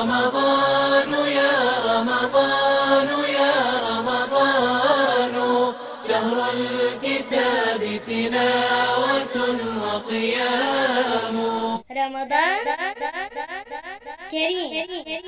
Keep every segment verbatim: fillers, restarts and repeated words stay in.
رمضان يا رمضان يا رمضان شهر الكتاب تلاوة وقيام رمضان كريم.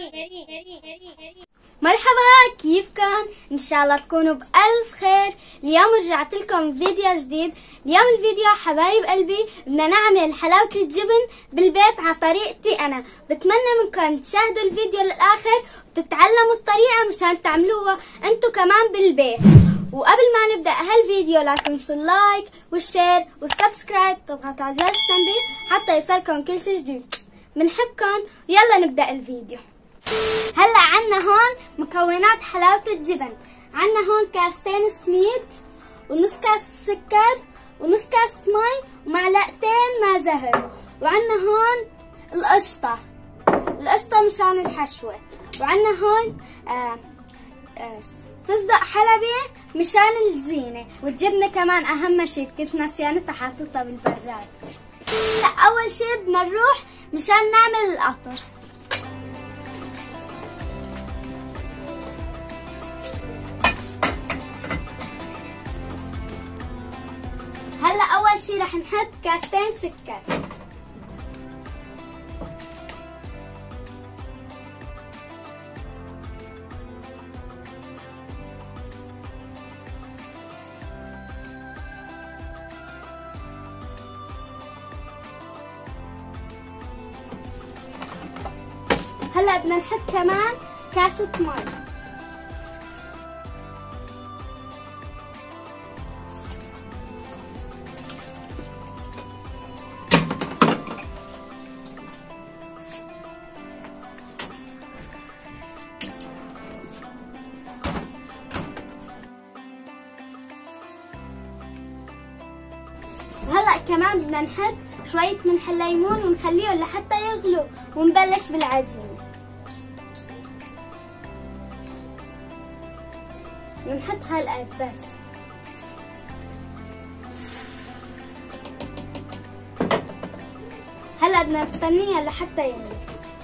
مرحبا، كيفكم؟ ان شاء الله تكونوا بألف خير. اليوم رجعت لكم فيديو جديد. اليوم الفيديو حبايب قلبي بدنا نعمل حلاوة الجبن بالبيت على طريقتي انا. بتمنى منكم تشاهدوا الفيديو للاخر وتتعلموا الطريقة مشان تعملوها انتو كمان بالبيت. وقبل ما نبدأ هالفيديو لا تنسوا اللايك والشير والسبسكرايب، تضغطوا على زر التنبيه حتى يصلكم كل شي جديد. بنحبكم ويلا نبدأ الفيديو. هلا عنا هون مكونات حلاوة الجبن. عنا هون كاستين سميد ونص كاس سكر ونص كاس مي ومعلقتين ماء زهر. وعنا هون القشطة القشطة مشان الحشوة. وعنا هون آه آه فستق حلبي مشان الزينة. والجبنة كمان أهم شي كنت نسيانتها حاططها بالبراد. أول شي بدنا نروح مشان نعمل القطر. هلا اول شي رح نحط كاستين سكر. هلا بدنا نحط كمان كاسة مي. هلا كمان بدنا نحط شوية ملح الليمون ونخليهم لحتى يغلوا ونبلش بالعجينة. ونحط هالقد بس. هلا بدنا نستنيها لحتى يغلي.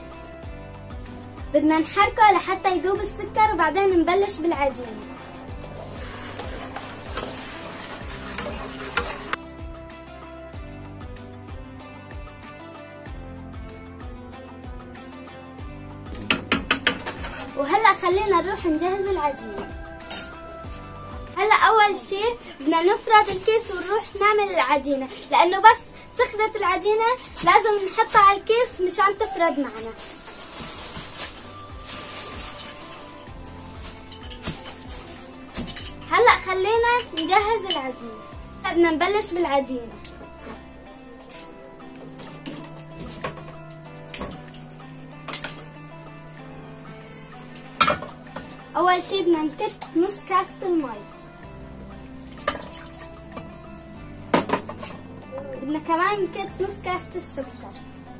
بدنا نحركه لحتى يذوب السكر وبعدين نبلش بالعجينة. وهلا خلينا نروح نجهز العجينة. هلا اول شي بدنا نفرد الكيس ونروح نعمل العجينة، لانه بس سخنت العجينة لازم نحطها على الكيس مشان تفرد معنا. هلا خلينا نجهز العجينة. بدنا نبلش بالعجينة. اول شي بدنا نكت نص كاسة المي. بدنا كمان نكت نص كاسة السكر.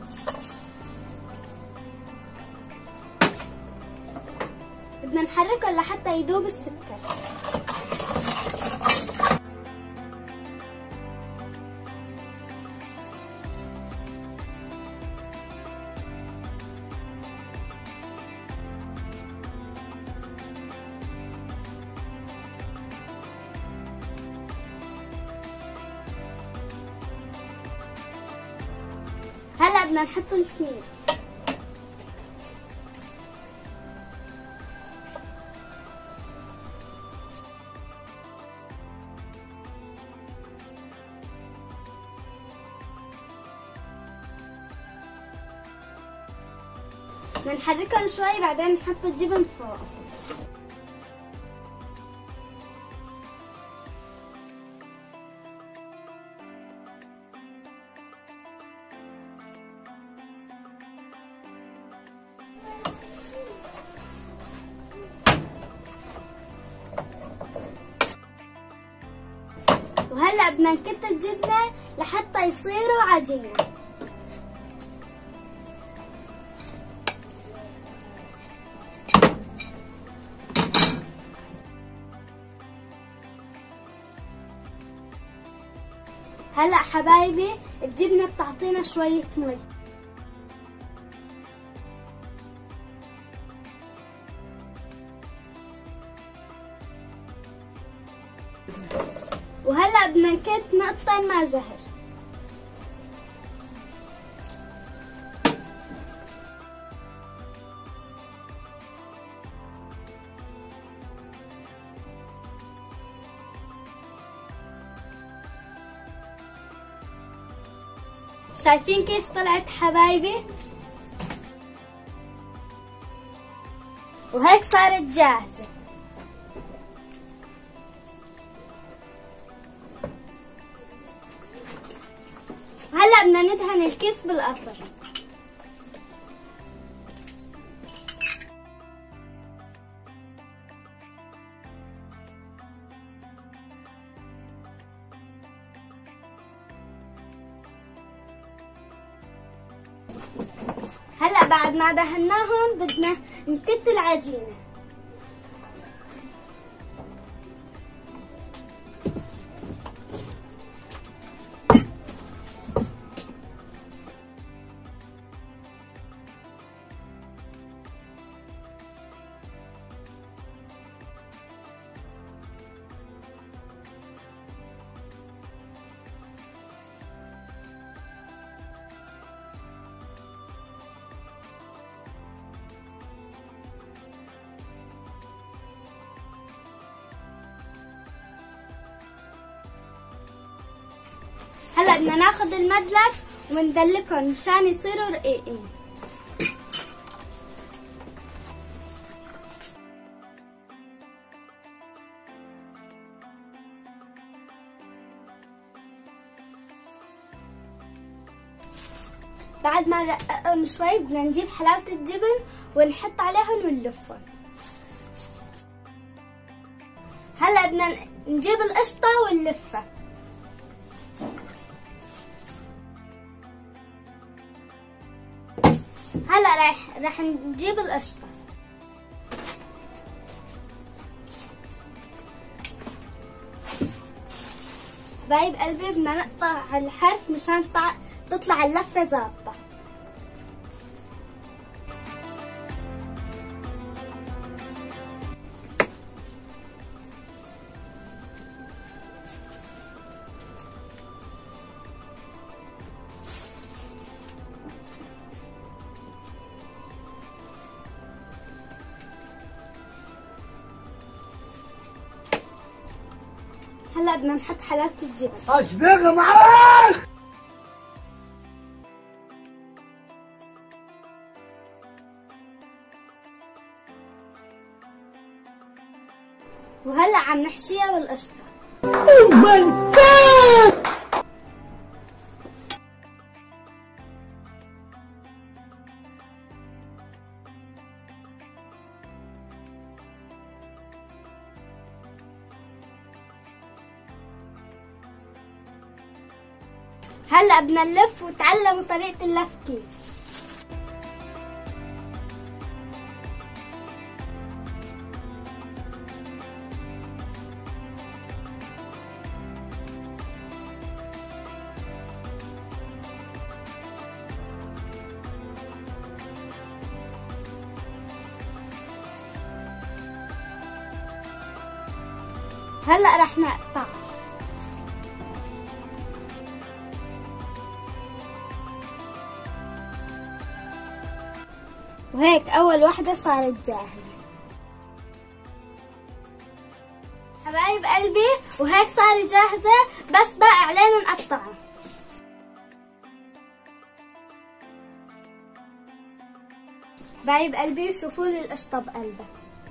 بدنا نحركه لحتى يذوب السكر. هلا بدنا نحط السميد. بدنا نحركهم شوي بعدين نحط الجبن فوق. وهلا بدنا نكت الجبنة لحتى يصيروا عجينة. هلا حبايبي الجبنة بتعطينا شوية مي. هلا بدنا نكت نقطتين مع زهر. شايفين كيف طلعت حبايبي؟ وهيك صارت جاهزة. وهلا بدنا ندهن الكيس بالقطر. هلا بعد ما دهناهم بدنا نكت العجينة. هلا بدنا ناخذ المدلك وندلكهم مشان يصيروا رقيقين. بعد ما نرققهم شوي بدنا نجيب حلاوة الجبن ونحط عليهم ونلفهم. هلا بدنا نجيب القشطة ونلفها. هلا راح راح نجيب القشطة. حبايب قلبي بدنا نقطع الحرف مشان تطلع اللفة ظابطة. هلا بدنا نحط حلاوة الجبن. اشبغ معاك. وهلا عم نحشيها بالقشطة. اوه ماي جاد. هلا بدنا نلف وتعلموا طريقة اللف كيف. هلا رح نقطع. وهيك أول وحدة صارت جاهزة. حبايب قلبي وهيك صارت جاهزة، بس بقى علينا نقطعها. حبايب قلبي شوفوا لي القشطة بقلبها.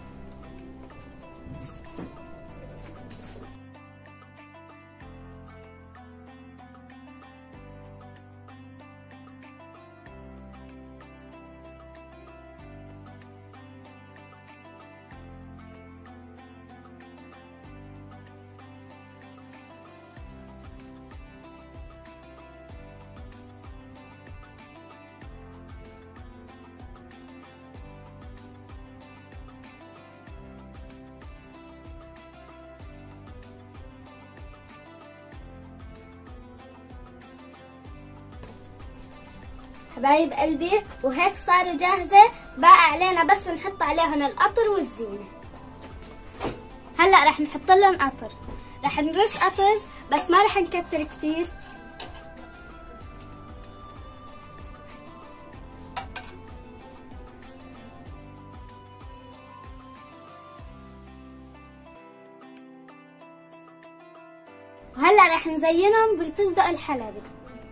حبايب قلبي وهيك صاروا جاهزة، بقى علينا بس نحط عليهم القطر والزينة. هلا رح نحط لهم قطر، رح نرش قطر بس ما رح نكتر كتير. وهلا رح نزينهم بالفستق الحلبي.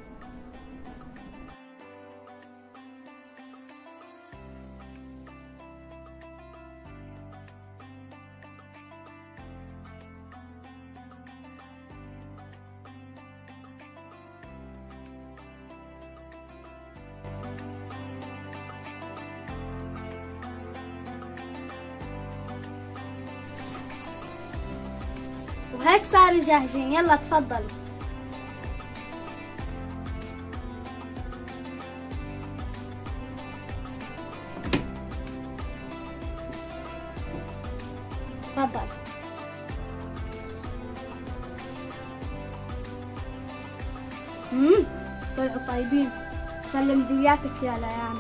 وهيك صاروا جاهزين. يلا تفضلوا. تفضل. امم طلعوا طيبين. سلم دياتك يا ليانا.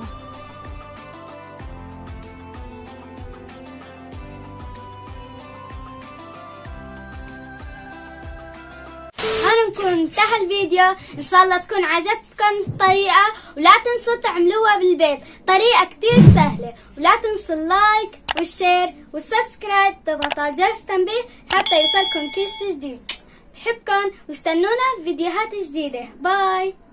نكون انتهى الفيديو. ان شاء الله تكون عجبتكم الطريقة، ولا تنسوا تعملوها بالبيت. طريقة كتير سهلة. ولا تنسوا اللايك والشير والسبسكرايب، تضغطوا على جرس التنبيه حتى يوصلكم كل شي جديد. بحبكم واستنونا في فيديوهات جديدة. باي.